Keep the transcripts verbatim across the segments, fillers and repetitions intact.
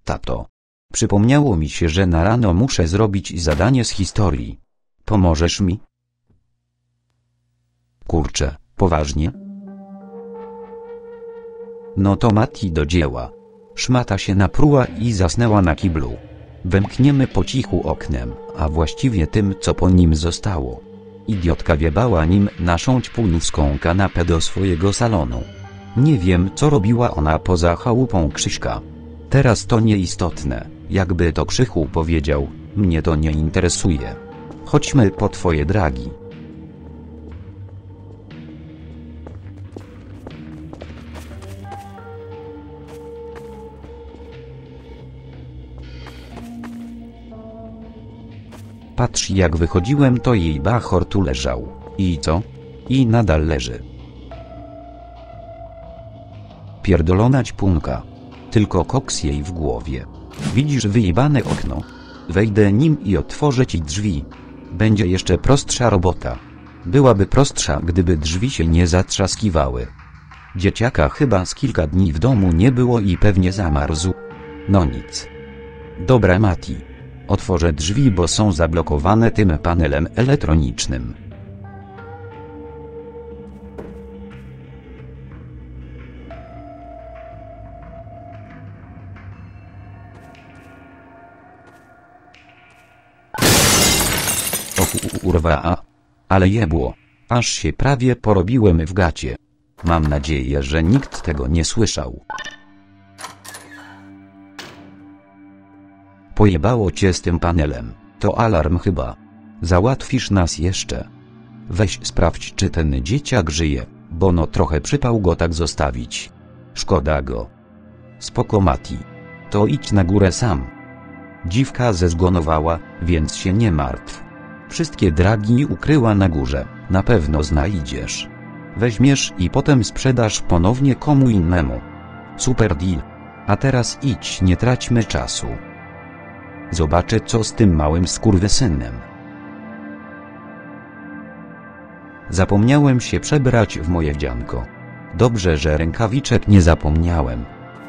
Tato. Przypomniało mi się, że na rano muszę zrobić zadanie z historii. Pomożesz mi? Kurczę, poważnie? No to Mati do dzieła. Szmata się napruła i zasnęła na kiblu. Wymkniemy po cichu oknem, a właściwie tym, co po nim zostało. Idiotka wiebała nim naszą ćpuńską kanapę do swojego salonu. Nie wiem, co robiła ona poza chałupą Krzyśka. Teraz to nieistotne, jakby to Krzychu powiedział, mnie to nie interesuje. Chodźmy po twoje dragi. Patrz, jak wychodziłem, to jej bachor tu leżał. I co? I nadal leży. Pierdolona ćpunka. Tylko koks jej w głowie. Widzisz wyjebane okno? Wejdę nim i otworzę ci drzwi. Będzie jeszcze prostsza robota. Byłaby prostsza, gdyby drzwi się nie zatrzaskiwały. Dzieciaka chyba z kilka dni w domu nie było i pewnie zamarzł. No nic. Dobra, Mati. Otworzę drzwi, bo są zablokowane tym panelem elektronicznym. O kurwa, ale jebło. Aż się prawie porobiłem w gacie. Mam nadzieję, że nikt tego nie słyszał. Pojebało cię z tym panelem, to alarm chyba. Załatwisz nas jeszcze. Weź sprawdź, czy ten dzieciak żyje, bo no trochę przypał go tak zostawić. Szkoda go. Spoko, Mati. To idź na górę sam. Dziwka zezgonowała, więc się nie martw. Wszystkie dragi ukryła na górze, na pewno znajdziesz. Weźmiesz i potem sprzedasz ponownie komu innemu. Super deal. A teraz idź, nie traćmy czasu. Zobaczę, co z tym małym skurwysynem. Zapomniałem się przebrać w moje wdzianko. Dobrze, że rękawiczek nie zapomniałem.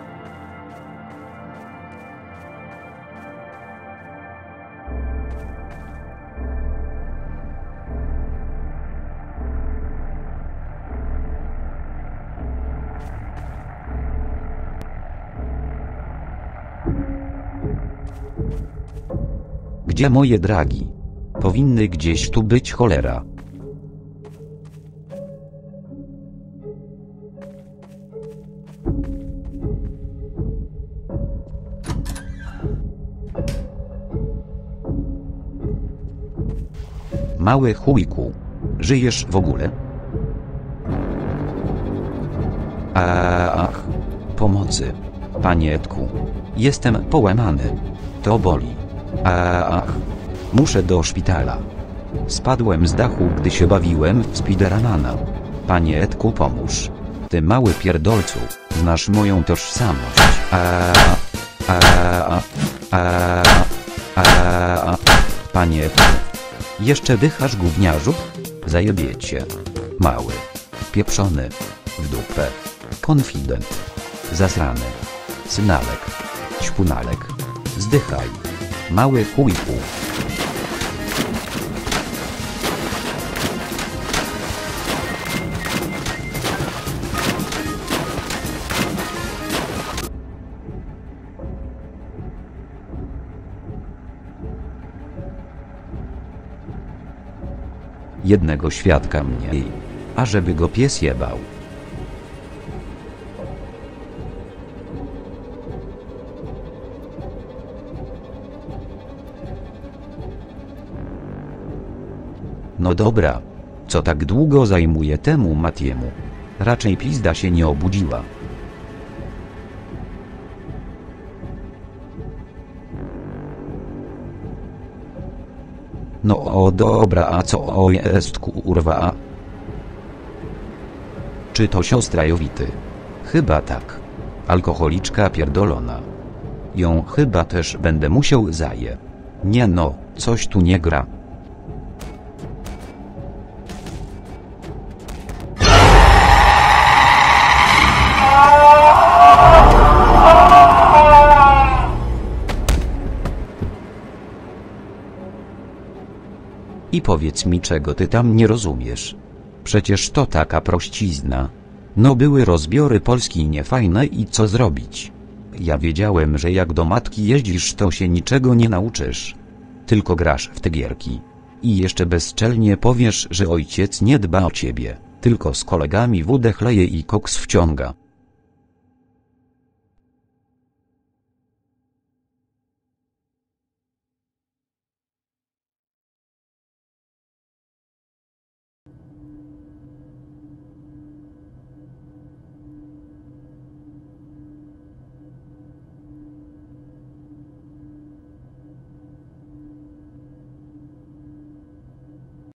Gdzie moje dragi? Powinny gdzieś tu być, cholera. Mały chujku. Żyjesz w ogóle? Ach, pomocy. Panie Edku. Jestem połamany. To boli. Ach, muszę do szpitala. Spadłem z dachu, gdy się bawiłem w Spidermana. Panie Edku, pomóż. Ty mały pierdolcu, znasz moją tożsamość. A, a, a, a, a, Panie Edku. Jeszcze dychasz, gówniarzu? Zajebiecie. Mały. Pieprzony. W dupę. Konfident. Zasrany. Synalek. Ćpunalek. Zdychaj. Mały chujku. Jednego świadka mniej. A żeby go pies jebał. No dobra. Co tak długo zajmuje temu Matiemu? Raczej pizda się nie obudziła. No o dobra, a co o jest kurwa? Czy to siostra Jowity? Chyba tak. Alkoholiczka pierdolona. Ją chyba też będę musiał zaje. Nie no, coś tu nie gra. I powiedz mi, czego ty tam nie rozumiesz. Przecież to taka prościzna. No były rozbiory Polski niefajne i co zrobić? Ja wiedziałem, że jak do matki jeździsz, to się niczego nie nauczysz. Tylko grasz w te gierki. I jeszcze bezczelnie powiesz, że ojciec nie dba o ciebie, tylko z kolegami wódę chleje i koks wciąga.